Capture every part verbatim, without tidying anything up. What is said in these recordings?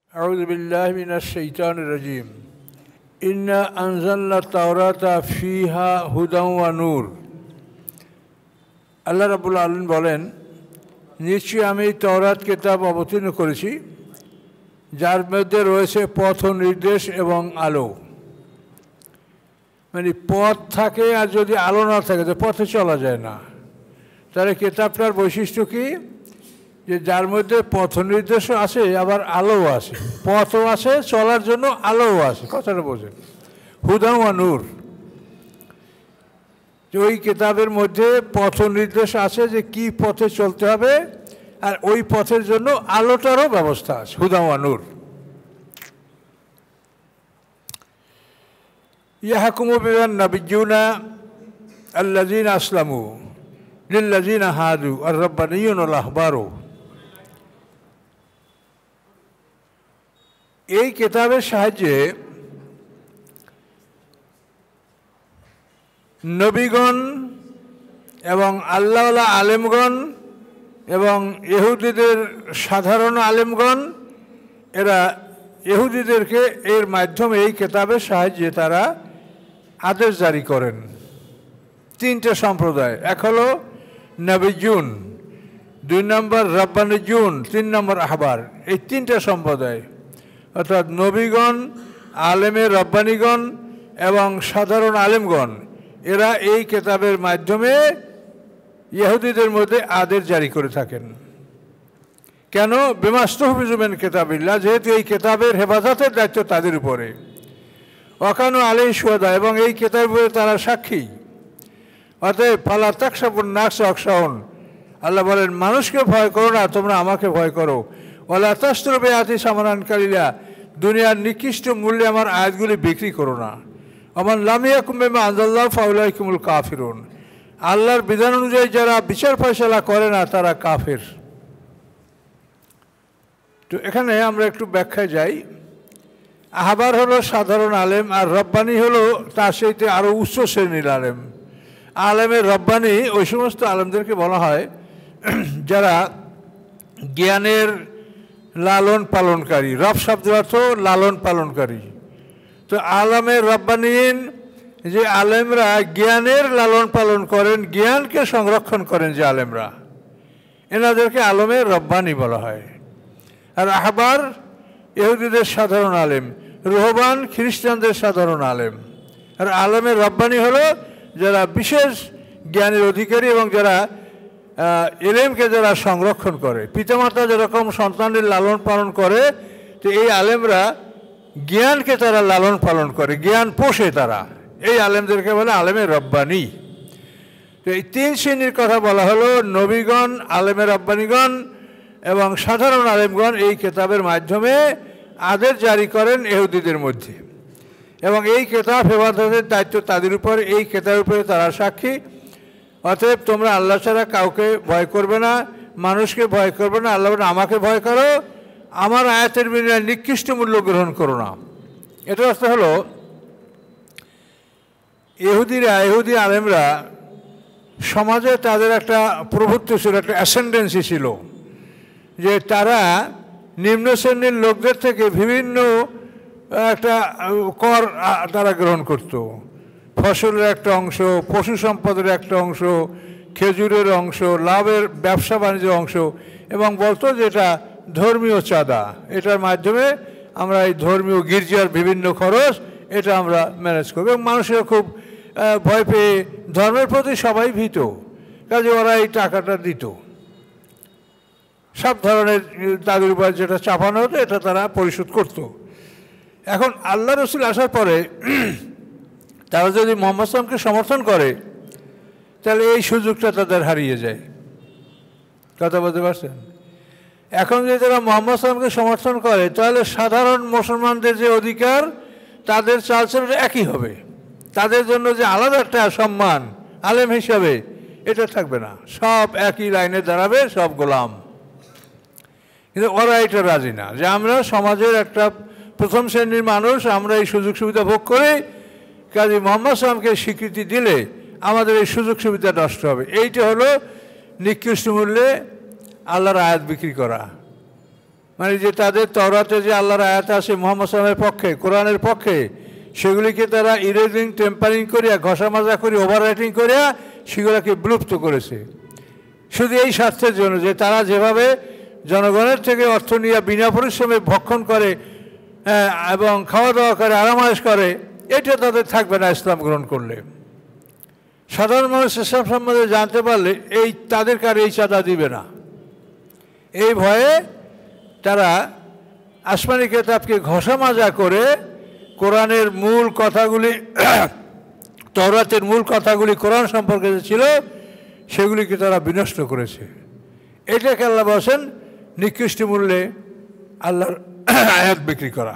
أعوذ بالله من الشيطان الرجيم إنا أنزلنا التوراة فيها هدى ونور আল্লাহ রাব্বুল আলামিন বলেন, নিশ্চয়ই আমি তাওরাত কিতাব অবতীর্ণ করেছি যার মধ্যে রয়েছে পথ নির্দেশ এবং আলো। মানে পথ থাকে, আর যদি আলো না থাকে তো পথে চলা যায় না। তাহলে কিতাবটার বৈশিষ্ট্য কি? যে যার মধ্যে পথ নির্দেশও আছে, আবার আলোও আছে, পথও আছে, চলার জন্য আলোও আছে। কথাটা বোঝেন, হুদা ওয়া নূর। যে ওই কিতাবের মধ্যে পথ নির্দেশ আছে যে কি পথে চলতে হবে, আর ওই পথের জন্য আলোটারও ব্যবস্থা আছে, হুদা ওয়া নূর। ইয়াহকুমু বিহান নাবিয়্যুনা আল্লাযীনা আসলামু লিল্লাযীনা হাদু আর রাব্বানিয়্যুন ওয়াল আহবারু। এই কিতাবের সাহায্যে নবীগণ এবং আল্লাহওয়ালা আলেমগণ এবং ইহুদিদের সাধারণ আলেমগণ, এরা ইহুদিদেরকে এর মাধ্যমে এই কিতাবের সাহায্যে তারা আদেশ জারি করেন। তিনটে সম্প্রদায়, এক হলো নবিয়্যুন, দুই নম্বর রাব্বানিয়্যুন, তিন নম্বর আহবার। এই তিনটে সম্প্রদায়, অর্থাৎ নবীগণ, আলেমে রব্বানিগণ এবং সাধারণ আলেমগণ, এরা এই কিতাবের মাধ্যমে ইহুদিদের মধ্যে আদেশ জারি করে থাকেন। কেন? বিমাস্তহফিজু মিন কিতাবিল্লাহ, যেহেতু এই কিতাবের হেফাজতের দায়িত্ব তাদের উপরে। ওয়াকানু আলাইহি শুহাদা, এবং এই কিতাবের উপরে তারা সাক্ষী। অতএব ফালা তাখশাবুন নাস ওয়াখশাউন, আল্লাহ বলেন মানুষকে ভয় করো না, তোমরা আমাকে ভয় করো। ওয়ালা তাশতারু বিআয়াতি সামানান কালিলা, দুনিয়ার নিকৃষ্ট মূল্যে আমার আয়াতগুলি বিক্রি করো না। ওমান লাম ইয়াহকুম বিমা আনজালাল্লাহু ফাউলাইকা হুমুল কাফিরুন, আল্লাহর বিধান অনুযায়ী যারা বিচার ফয়সালা করে না তারা কাফের। তো এখানে আমরা একটু ব্যাখ্যায় যাই। আহবার হলো সাধারণ আলেম, আর রব্বানি হলো তার সাথে আরও উচ্চ শ্রেণীর আলেম। আলেমের রব্বানি ওই সমস্ত আলেমদেরকে বলা হয় যারা জ্ঞানের লালন পালনকারী। রব শব্দের অর্থ লালন পালনকারী। তো আলেমের রব্বানিন, যে আলেমরা জ্ঞানের লালন পালন করেন, জ্ঞানকে সংরক্ষণ করেন যে আলেমরা, এনাদেরকে আলেমের রব্বানি বলা হয়। আর আহবার ইহুদিদের সাধারণ আলেম, রুহবান খ্রিস্টানদের সাধারণ আলেম। আর আলেমের রব্বানি হলো যারা বিশেষ জ্ঞানের অধিকারী এবং যারা এলেমকে যারা সংরক্ষণ করে। পিতামাতা যেরকম সন্তানের লালন পালন করে, তো এই আলেমরা জ্ঞানকে তারা লালন পালন করে, জ্ঞান পোষে তারা। এই আলেমদেরকে বলে আলেমের রব্বানি। তো এই তিন শ্রেণীর কথা বলা হলো, নবীগণ, আলেমের রব্বানিগণ এবং সাধারণ আলেমগণ এই কিতাবের মাধ্যমে আদেশ জারি করেন ইহুদিদের মধ্যে, এবং এই কিতাব হেফাজতের দায়িত্ব তাদের উপর। এই কিতাবের উপরে তারা সাক্ষী। অতএব তোমরা আল্লাহ ছাড়া কাউকে ভয় করবে না, মানুষকে ভয় করবে না। আল্লাহ বলেন আমাকে ভয় করো, আমার আয়াতের বিনিময়ে নিকৃষ্ট মূল্য গ্রহণ করো না। এটা অর্থ হলো, ইহুদিরা, ইহুদি আলেমরা সমাজে তাদের একটা প্রভুত্ব ছিল, একটা অ্যাসেন্ডেন্সি ছিল, যে তারা নিম্ন শ্রেণীর লোকদের থেকে বিভিন্ন একটা কর তারা গ্রহণ করত। ফসলের একটা অংশ, পশু সম্পদের একটা অংশ, খেজুরের অংশ, লাভের ব্যবসা বাণিজ্যের অংশ, এবং বলতো যে এটা ধর্মীয় চাঁদা, এটার মাধ্যমে আমরা এই ধর্মীয় গির্জার বিভিন্ন খরচ এটা আমরা ম্যানেজ করব। এবং মানুষের খুব ভয় পেয়ে, ধর্মের প্রতি সবাই ভীত, কাজে ওরা এই টাকাটা দিত। সব ধরনের তাদের উপর যেটা চাপানো হতো এটা তারা পরিশোধ করত। এখন আল্লাহ রসুল আসার পরে তারা যদি মুহাম্মদ সাল্লাল্লাহু আলাইহি ওয়াসাল্লামকে সমর্থন করে, তাহলে এই সুযোগটা তাদের হারিয়ে যায়। কথা বলতে পারছেন? এখন যদি তারা মুহাম্মদ সাল্লাল্লাহু আলাইহি ওয়াসাল্লামকে সমর্থন করে, তাহলে সাধারণ মুসলমানদের যে অধিকার, তাদের চালচলন একই হবে। তাদের জন্য যে আলাদা একটা সম্মান আলেম হিসাবে, এটা থাকবে না। সব একই লাইনে দাঁড়াবে, সব গোলাম। কিন্তু ওরা এটা রাজি না, যে আমরা সমাজের একটা প্রথম শ্রেণীর মানুষ, আমরা এই সুযোগ সুবিধা ভোগ করি, কাজে মুহাম্মদ সাল্লাল্লাহু আলাইহি ওয়াসাল্লামকে স্বীকৃতি দিলে আমাদের এই সুযোগ সুবিধা নষ্ট হবে। এইটা হলো নিকৃষ্ট মূল্যে আল্লাহর আয়াত বিক্রি করা। মানে যে তাদের তওরাতে যে আল্লাহর আয়াত আছে মুহাম্মদ সাল্লাল্লাহু আলাইহি ওয়াসাল্লামের পক্ষে, কোরআনের পক্ষে, সেগুলিকে তারা ইরেজিং টেম্পারিং করিয়া, ঘষা মাজা করি, ওভার রাইটিং করিয়া সেগুলোকে বিলুপ্ত করেছে শুধু এই স্বার্থের জন্য যে তারা যেভাবে জনগণের থেকে অর্থ নিয়ে বিনা পরিশ্রমে ভক্ষণ করে এবং খাওয়া দাওয়া করে, আরামায়েশ করে, এটা তাদের থাকবে না ইসলাম গ্রহণ করলে। সাধারণ মানুষ ইসলাম সম্বন্ধে জানতে পারলে এই তাদেরকে আর এই চাঁদা দিবে না। এই ভয়ে তারা আসমানি কেতাবকে ঘষা মাজা করে কোরআনের মূল কথাগুলি, তওরাতের মূল কথাগুলি কোরআন সম্পর্কে যে ছিল সেগুলিকে তারা বিনষ্ট করেছে। এটাকে আল্লাহ বলেন নিকৃষ্ট মূল্যে আল্লাহর আয়াত বিক্রি করা।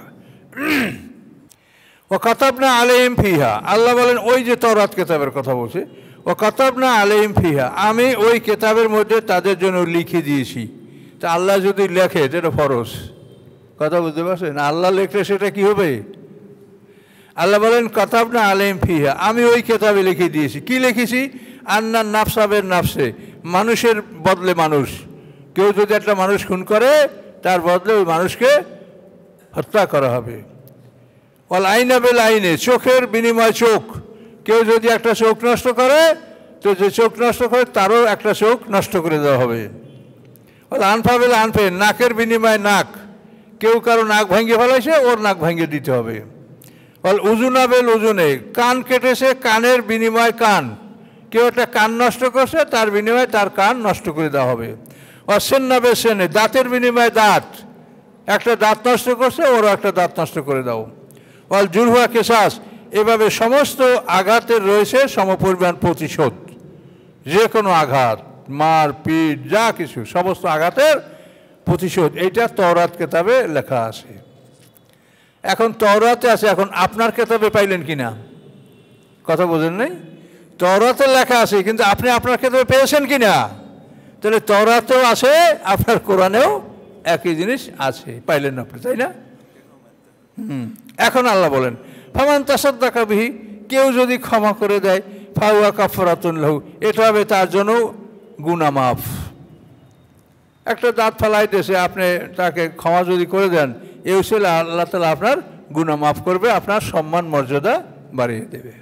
ও কাতাবনা আলাইহিম ফিহা, আল্লাহ বলেন ওই যে তওরাত কেতাবের কথা বলছে, ও কাতাবনা আলাইহিম ফিহা, আমি ওই কেতাবের মধ্যে তাদের জন্য লিখে দিয়েছি। তা আল্লাহ যদি লেখে এটা ফরজ, কথা বুঝতে পারছেন? আল্লাহ লেখলে সেটা কি হবে? আল্লাহ বলেন কাতাবনা আলাইহিম ফিহা, আমি ওই কেতাবে লিখে দিয়েছি। কি লিখেছি? আন্না নাফসাবের নাফসে, মানুষের বদলে মানুষ। কেউ যদি একটা মানুষ খুন করে তার বদলে ওই মানুষকে হত্যা করা হবে। অল আইনা বেল আইনে, চোখের বিনিময় চোখ। কেউ যদি একটা চোখ নষ্ট করে তো যে চোখ নষ্ট করে তারও একটা চোখ নষ্ট করে দেওয়া হবে। অল আনফা বেল আনফে, নাকের বিনিময় নাক। কেউ কারো নাক ভাঙিয়ে ফেলাইছে, ওর নাক ভাঙিয়ে দিতে হবে। অল উজুনা বেল উজুনে, কান কেটেছে, কানের বিনিময় কান। কেউ একটা কান নষ্ট করছে তার বিনিময়ে তার কান নষ্ট করে দেওয়া হবে। অসেন্না বে সেনে, দাঁতের বিনিময়ে দাঁত। একটা দাঁত নষ্ট করছে, ওরও একটা দাঁত নষ্ট করে দাও। অল জুরহুয়া কেসাস, এভাবে সমস্ত আঘাতের রয়েছে সমপরিমাণ প্রতিশোধ। যে কোনো আঘাত, মার পিঠ যা কিছু, সমস্ত আঘাতের প্রতিশোধ, এইটা তওরাত কেতাবে লেখা আছে। এখন তওরাতে আছে, এখন আপনার কেতাবে পাইলেন কিনা কথা বোঝেন নাই? তওরাতে লেখা আছে কিন্তু আপনি আপনার কেতাবে পেয়েছেন কিনা? তাহলে তওরাতেও আছে, আপনার কোরআনেও একই জিনিস আছে, পাইলেন আপনি, তাই না? হুম এখন আল্লাহ বলেন ফামান তাসাদ্দাকা বিহি, কেউ যদি ক্ষমা করে দেয়, ফাহুয়া কাফারাতুন লাহু, এটা হবে তার জন্য গুনাহ মাফ। একটা দাঁত ফেলাইতেছে, আপনি তাকে ক্ষমা যদি করে দেন, এই ছিল আল্লাহ তাআলা আপনার গুনাহ মাফ করবে, আপনার সম্মান মর্যাদা বাড়িয়ে দেবে।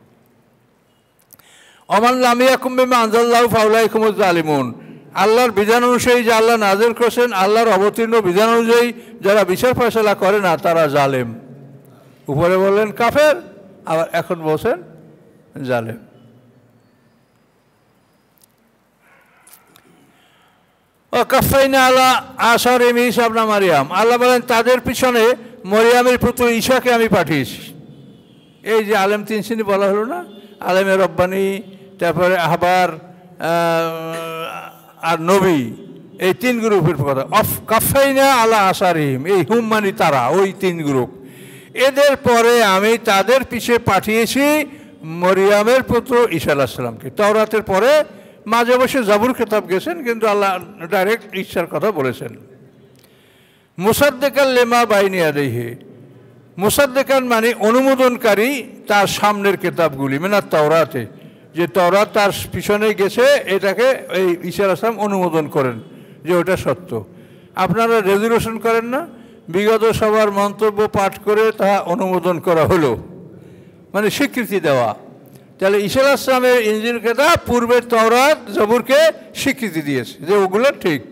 অমান লাম ইয়াকুম বিমা আনজালাল্লাহু ফাউলাইকুমুজ জালিমুন, আল্লাহর বিধান অনুযায়ী যে আল্লাহ নাযিল করেছেন, আল্লাহর অবতীর্ণ বিধান অনুযায়ী যারা বিচার ফয়সালা করে না তারা জালেম। উপরে বললেন কাফের, আবার এখন বলছেন জালেম। ও কাফাইনা আলা আসারিম ঈসা ইবনে মারইয়াম, আল্লাহ বলেন তাদের পিছনে মরিয়ামের পুত্র ঈসাকে আমি পাঠিয়েছি। এই যে আলেম তিন শ্রেণী বলা হলো না, আলেমে রব্বানি, তারপরে আহবার আর নবী, এই তিন গ্রুপের কথা। অফ কাফাইনা আলা আসারিম, এই হুম মানি তারা, ওই তিন গ্রুপ। এদের পরে আমি তাদের পিছে পাঠিয়েছি মরিয়ামের পুত্র ঈসা আলাইহিস সালামকে। তাওরাতের পরে মাঝে অবশ্যই জাবুর কিতাব গেছেন, কিন্তু আল্লাহ ডাইরেক্ট ঈসার কথা বলেছেন। মুসাদ্দিকাল লিমা বাইনা ইয়াদাইহি, মুসাদ্দিকান মানে অনুমোদনকারী তার সামনের কিতাবগুলি, মিনাত তাওরাতে, যে তাওরাত তার পিছনে গেছে, এটাকে এই ঈসা আলাইহিস সালাম অনুমোদন করেন যে ওটা সত্য। আপনারা রেজুলেশন করেন না, বিগত সবার মন্তব্য পাঠ করে তা অনুমোদন করা হলো, মানে স্বীকৃতি দেওয়া। তাহলে ঈসা আলাইহিস সালামের ইনজিল কিতাব পূর্বের তাওরাত জবুরকে স্বীকৃতি দিয়েছে যে ওগুলো ঠিক।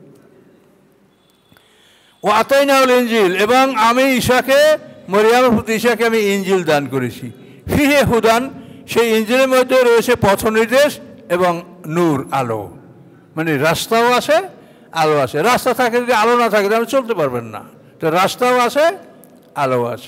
ও আতাইনাউল ইনজিল, এবং আমি ঈসাকে, মরিয়ামের পুত্র ঈসাকে আমি ইনজিল দান করেছি। ফিহে হুদান, সেই ইনজিলের মধ্যে রয়েছে পথ নির্দেশ এবং নূর, আলো, মানে রাস্তাও আছে আলো আছে। রাস্তা থাকে, যদি আলো না থাকে তাহলে চলতে পারবেন না। তো রাস্তাও আছে, আলো আছে।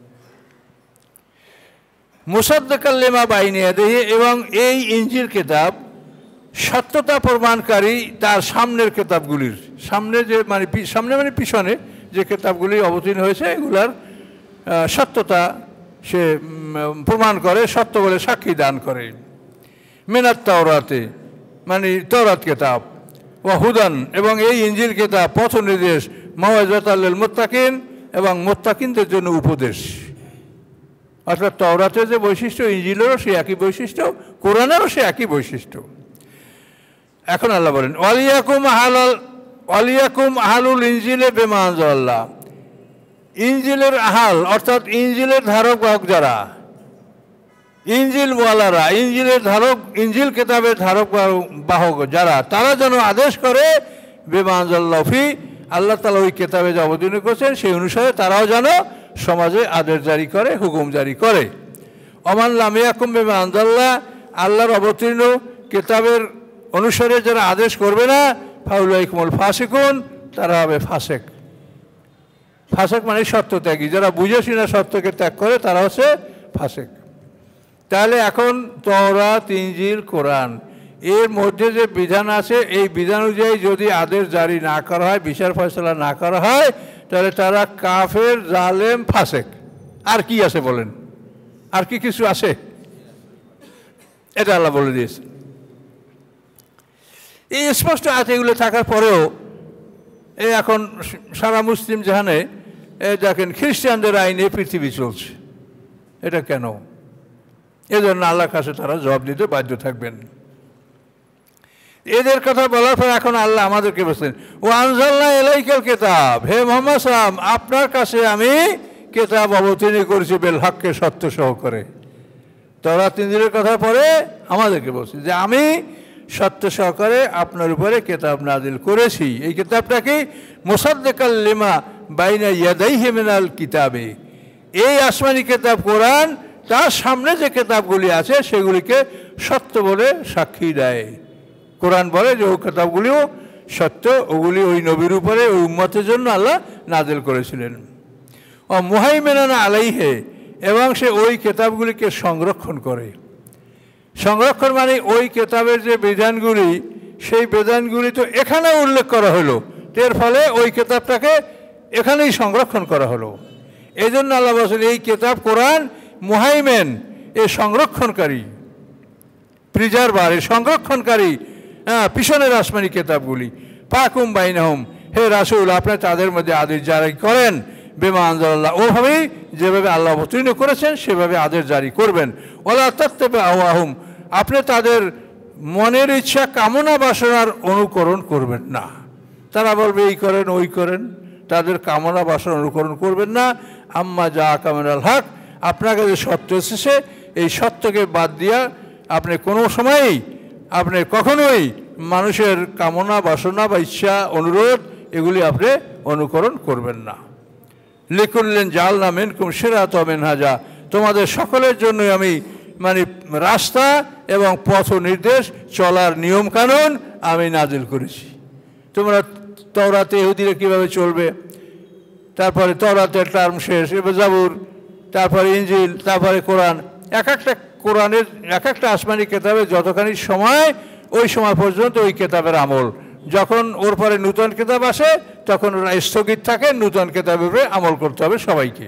মুসাদ্দিকাল লিমা বাইনা ইয়াদাইহি, এবং এই ইনজিল কিতাব সত্যতা প্রমাণকারী তার সামনের কিতাবগুলির, সামনে যে মানে সামনে মানে পিছনে যে কিতাবগুলি অবতীর্ণ হয়েছে এগুলার সত্যতা সে প্রমাণ করে, সত্য বলে সাক্ষী দান করে। মিনাত তাওরাতে মানে তাওরাত কিতাব, ওয়া হুদান, এবং এই ইনজিল কিতাব পথ নির্দেশ, মাওয়াইযাতাল লিল মুত্তাকিন, এবং মুত্তাকিনদের জন্য উপদেশ। অর্থাৎ তাওরাতের যে বৈশিষ্ট্য, ইনজিলেরও সে একই বৈশিষ্ট্য, কোরআনেরও সে একই বৈশিষ্ট্য। এখন আল্লাহ বলেন ওয়ালিয়াকুম হালাল ওয়ালিয়াকুম আহলুল ইনজিলে বিমা আনজালাল্লাহ, ইনজিলের আহাল অর্থাৎ ইনজিলের ধারক বাহক যারা, ইনজিল ওয়ালারা, ইনজিলের ধারক, ইনজিল কিতাবের ধারক বাহক যারা, তারা যেন আদেশ করে বিমা আনজালাল্লাহু ফি, আল্লাহ তাআলা ওই কিতাবে যা অবতীর্ণ করেছেন সেই অনুসারে তারাও যেন সমাজে আদেশ জারি করে, হুকুম জারি করে। ওমান লাম ইয়াকুম বিমা আনজালাল্লাহ, আল্লাহর অবতীর্ণ কিতাবের অনুসারে যারা আদেশ করবে না, ফাউলাইকুমুল ফাসিকুন, তারা হবে ফাসেক। ফাসেক মানে সত্য ত্যাগী, যারা বুঝে শুনে সত্যকে ত্যাগ করে তারা হচ্ছে ফাসেক। তাহলে এখন তাওরাত, ইনজিল, কোরআন এর মধ্যে যে বিধান আছে এই বিধান অনুযায়ী যদি আদেশ জারি না করা হয়, বিচার ফয়সালা না করা হয়, তাহলে তারা কাফের, জালেম, ফাসেক। আর কি আছে বলেন? আর কি কিছু আছে? এটা আল্লাহ বলে দিয়েছে। এই স্পষ্ট আয়াত এগুলো থাকার পরেও এই এখন সারা মুসলিম জাহানে দেখেন খ্রিস্টানদের আইনে পৃথিবী চলছে। এটা কেন? এজন্য আল্লাহর কাছে তারা জবাব দিতে বাধ্য থাকবেন। এদের কথা বলার পর এখন আল্লাহ আমাদেরকে বলছেন, ও আনজালনা ইলাইকাল কিতাব, হে মুহাম্মদ সাল্লাল্লাহু আলাইহি ওয়াসাল্লাম, আপনার কাছে আমি কিতাব অবতীর্ণ করেছি বেল হককে, সত্য সহকারে। তাওরাত ইনজিলের কথা পরে আমাদেরকে বলছে যে আমি সত্য সহকারে আপনার উপরে কিতাব নাজিল করেছি। এই কিতাবটা কি? মুসাদ্দিকাল লিমা বাইনা ইয়াদাইহি মিনাল কিতাবে, এই আসমানি কিতাব কোরআন তার সামনে যে কিতাবগুলি আছে সেগুলিকে সত্য বলে সাক্ষী দেয়। কোরআন বলে যে ওই কিতাবগুলিও সত্য, ওগুলি ওই নবীর উপরে, ওই উম্মতের জন্য আল্লাহ নাজিল করেছিলেন। ও মুহাইমিনান আলাইহে, এবং সে ওই কিতাবগুলিকে সংরক্ষণ করে। সংরক্ষণ মানে ওই কিতাবের যে বিধানগুলি, সেই বিধানগুলি তো এখানে উল্লেখ করা হলো, এর ফলে ওই কিতাবটাকে এখানেই সংরক্ষণ করা হলো। এই জন্য আল্লাহ বলেছেন এই কিতাব কোরআন মুহাইমেন, এ সংরক্ষণকারী, প্রিজার্ভার, এ সংরক্ষণকারী হ্যাঁ পিছনের আসমানি কিতাবগুলি। ফাকুম বাইনাহুম, হে রাসূল আপনি তাদের মধ্যে আদেশ জারি করেন বিমা আনজালাল্লাহ, ওভাবেই যেভাবে আল্লাহ অবতীর্ণ করেছেন সেভাবে আদেশ জারি করবেন। ওয়ালা তাত্তাবিউ আহওয়াহুম, আপনি তাদের মনের ইচ্ছা, কামনা বাসনার অনুকরণ করবেন না। তারা বলবে এই করেন ওই করেন, তাদের কামনা বাসনা অনুকরণ করবেন না। আম্মা যা কামিনাল হক, আপনার কাছে সত্য এসেছে, এই সত্যকে বাদ দিয়া আপনি কোনো সময়ই, আপনি কখনোই মানুষের কামনা বাসনা বা ইচ্ছা, অনুরোধ এগুলি আপনি অনুকরণ করবেন না। লিকুল্লিন জাআলনা মিনকুম শিরাতাও মিনহাজা, তোমাদের সকলের জন্যই আমি মানে রাস্তা এবং পথ নির্দেশ, চলার নিয়ম কানুন আমি নাজিল করেছি। তোমরা তাওরাতে ইহুদিরা কীভাবে চলবে, তারপরে তাওরাতের টার্ম শেষ, এবার জাবুর, তারপরে ইনজিল, তারপরে কোরআন। এক একটা কোরআনের এক একটা আসমানি কিতাবে যতখানি সময়, ওই সময় পর্যন্ত ওই কিতাবের আমল। যখন ওর পরে নূতন কিতাব আসে তখন ওরা স্থগিত থাকে, নূতন কিতাবের উপরে আমল করতে হবে সবাইকে।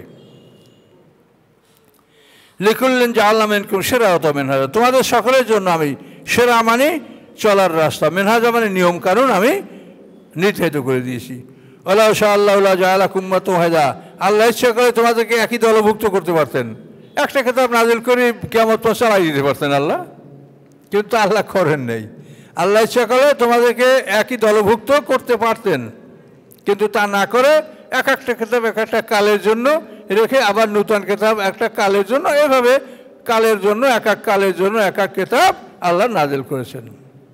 লিকুল্লিন জাআলনা মিনকুম শিরাতাও মিনহাজা, তোমাদের সকলের জন্য আমি, শিরা মানে চলার রাস্তা, মিনহাজা মানে নিয়ম কানুন আমি নির্ধারিত করে দিয়েছি। ওয়ালাউ শাআল্লাহু লাজাআলাকুম উম্মাতান ওয়াহিদা, আল্লাহ ইচ্ছা করে তোমাদেরকে একই দলভুক্ত করতে পারতেন, একটা কিতাব নাজিল করে কিয়ামত পর্যন্ত চালাই দিতে পারতেন আল্লাহ, কিন্তু আল্লাহ করেন নেই। আল্লাহ ইচ্ছা করে তোমাদেরকে একই দলভুক্ত করতে পারতেন, কিন্তু তা না করে এক একটা কিতাব এক একটা কালের জন্য রেখে আবার নূতন কিতাব একটা কালের জন্য, এভাবে কালের জন্য এক এক কালের জন্য এক এক কিতাব আল্লাহ নাজিল করেছেন।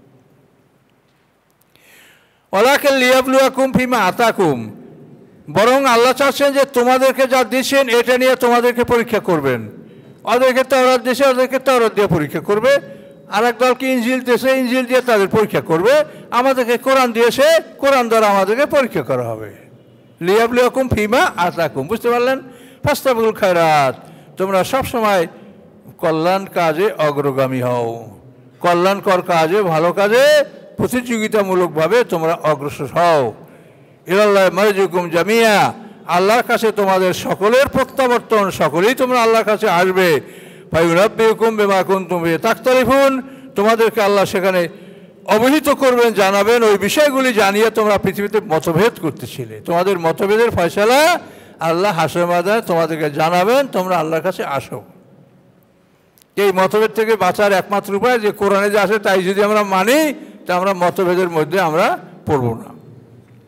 ওয়ালাকিন লিয়াবলুয়াকুম ফিমা আতাকুম, বরং আল্লাহ চাচ্ছেন যে তোমাদেরকে যা দিয়েছেন এটা নিয়ে তোমাদেরকে পরীক্ষা করবেন। ওদেরকে তাওরাত দিয়েছে, ওদেরকে তাওরাত দিয়ে পরীক্ষা করবে। আর এক দলকে ইনজিল দিয়েছে, ইনজিল দিয়ে তাদের পরীক্ষা করবে। আমাদেরকে কোরআন দিয়েছে, কোরআন দ্বারা আমাদেরকে পরীক্ষা করা হবে। লিয়াবলুয়াকুম ফিমা আতাকুম, বুঝতে পারলেন? ফাস্তাবিকুল খায়রাত, তোমরা সবসময় কল্যাণ কাজে অগ্রগামী হও, কল্যাণকর কাজে, ভালো কাজে প্রতিযোগিতামূলকভাবে তোমরা অগ্রসর হও। ইলাল্লাহি মারজিকুম জামিয়া, আল্লাহর কাছে তোমাদের সকলের প্রত্যাবর্তন, সকলেই তোমরা আল্লাহর কাছে আসবে। ফায়ুনাব্বিউকুম বিমা কুনতুম ফিহি তাখতালিফুন, তোমাদেরকে আল্লাহ সেখানে অবহিত করবেন, জানাবেন ওই বিষয়গুলি জানিয়ে তোমরা পৃথিবীতে মতভেদ করতেছিলে। তোমাদের মতভেদের ফয়সালা আল্লাহ হাসরের ময়দানে তোমাদেরকে জানাবেন, তোমরা আল্লাহর কাছে আসো। এই মতভেদ থেকে বাঁচার একমাত্র উপায় যে কোরআনে যে আসে তাই যদি আমরা মানি, তা আমরা মতভেদের মধ্যে আমরা পড়ব না।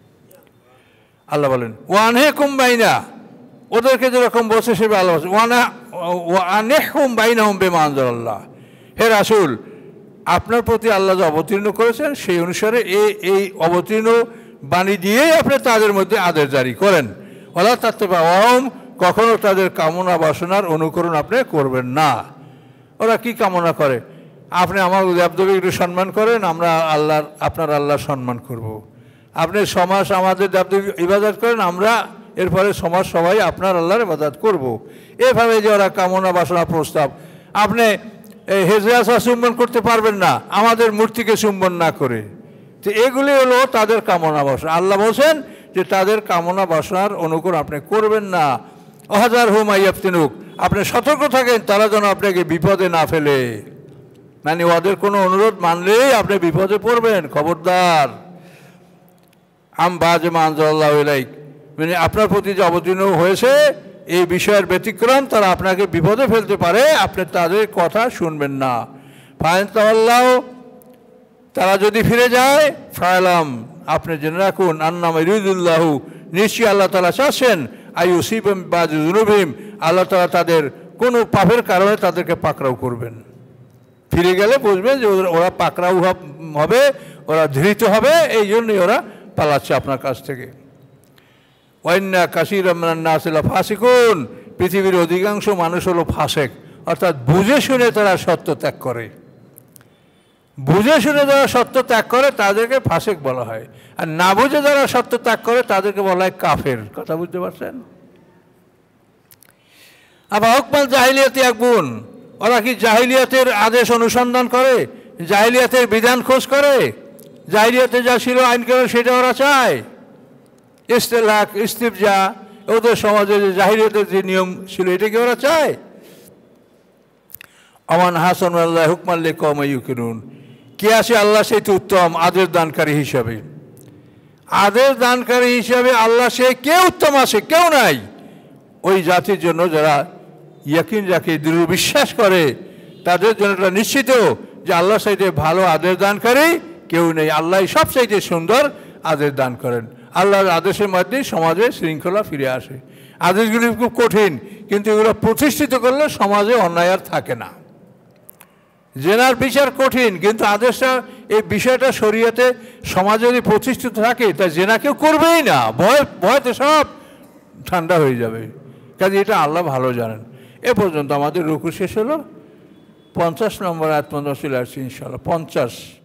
আল্লাহ বলেন ওয়ানহেকুম বাইনা, ওদেরকে যেরকম বলছে সেভাবে আল্লাহ বলছে ওয়ানা ওয়ানেহকুম বাইনাহুম বিমা আনজালাল্লাহ। হে রাসূল, আপনার প্রতি আল্লাহ যে অবতীর্ণ করেছেন সেই অনুসারে এই এই অবতীর্ণ বাণী দিয়েই আপনি তাদের মধ্যে আদেশ জারি করেন। ওয়ালা তাত্তাবিউহুম, কখনো তাদের কামনা বাসনার অনুকরণ আপনি করবেন না। ওরা কি কামনা করে? আপনি আমার দেবদেবী একটু সম্মান করেন, আমরা আল্লাহর আপনার আল্লাহর সম্মান করব। আপনি সমাজ আমাদের দেবদেবী ইবাদত করেন, আমরা এরপরে সমাজ সবাই আপনার আল্লাহর ইবাদত করব। এভাবে যে ওরা কামনা বাসনা প্রস্তাব, আপনি এই হেজরাসা চুম্বন করতে পারবেন না আমাদের মূর্তিকে চুম্বন না করে। তো এগুলি হলো তাদের কামনা বাসনা। আল্লাহ বলছেন যে তাদের কামনা বাসনার অনুকরণ আপনি করবেন না। অহাজার হুম আইয়াফতিনুক, আপনি সতর্ক থাকেন তারা যেন আপনাকে বিপদে না ফেলে। মানে ওদের কোনো অনুরোধ মানলেই আপনি বিপদে পড়বেন, খবরদার। আম বাজে মানজাল্লাহু ইলাইক, মানে আপনার প্রতি যে অবতীর্ণ হয়েছে এই বিষয়ের ব্যতিক্রম, তারা আপনাকে বিপদে ফেলতে পারে, আপনি তাদের কথা শুনবেন না। ফাইন তাওয়াল্লাহ, তারা যদি ফিরে যায়, ফালাম, আপনি জেনে রাখুন আন্নামা ইউরিদুল্লাহু, নিশ্চয়ই আল্লাহ তাআলা চাচ্ছেন আইয়ুসিবাম বাযু যুনুবিহিম, আল্লাহ তাআলা তাদের কোনো পাপের কারণে তাদেরকে পাকড়াও করবেন। ফিরে গেলে বুঝবেন যে ওরা পাকড়াও হবে, ওরা ধৃত হবে, এই জন্যই ওরা পালাচ্ছে আপনার কাছ থেকে। ওয়াইন্না কাসীরাম মিনান নাসি লাফাসিকুন, পৃথিবীর অধিকাংশ মানুষ হলো ফাসেক, অর্থাৎ বুঝে শুনে তারা সত্য ত্যাগ করে। বুঝে শুনে যারা সত্য ত্যাগ করে তাদেরকে ফাসেক বলা হয়, আর না বুঝে যারা সত্য ত্যাগ করে তাদেরকে বলা হয় কাফের। কথা বুঝতে পারছেন? আবার হুকমাল জাহিলিয়াতি ইয়াকবুন, ওরা কি জাহিলিয়াতের আদেশ অনুসন্ধান করে, জাহিলিয়াতের বিধান খোঁজ করে? জাহিলিয়াতে যা ছিল আইন করে সেটা ওরা চায়। ইস্তেলাক, ইস্তিবজা, ওদের সমাজে যে জাহিলিয়াতের যে নিয়ম ছিল এটাকে ওরা চায়। আমান হাসান আল্লাহ হুকমাল্লি কওম ইউকিনুন, কে আছে আল্লাহ সেই তো উত্তম আদেশ দানকারী হিসাবে। আদেশ দানকারী হিসাবে আল্লাহ সে কে উত্তম আছে? কেউ নাই। ওই জাতির জন্য যারা ইয়াকিন রাখে, দৃঢ় বিশ্বাস করে, তাদের জন্য এটা নিশ্চিত যে আল্লাহ সাইডে ভালো আদেশ দানকারী কেউ নেই। আল্লাহ সব চাইতে সুন্দর আদেশ দান করেন। আল্লাহর আদেশের মাধ্যমে সমাজে শৃঙ্খলা ফিরে আসে। আদেশগুলি খুব কঠিন, কিন্তু এগুলো প্রতিষ্ঠিত করলে সমাজে অন্যায় আর থাকে না। জেনার বিচার কঠিন, কিন্তু আদেশটা এই বিষয়টা শরীয়তে সমাজে যদি প্রতিষ্ঠিত থাকে তা জেনা কেউ করবেই না, ভয় ভয়তে সব ঠান্ডা হয়ে যাবে। কাজে এটা আল্লাহ ভালো জানেন। এ পর্যন্ত আমাদের রুকু শেষ হলো। পঞ্চাশ নম্বর আয়াত পর্যন্ত চলে আসছি ইনশাআল্লাহ। পঞ্চাশ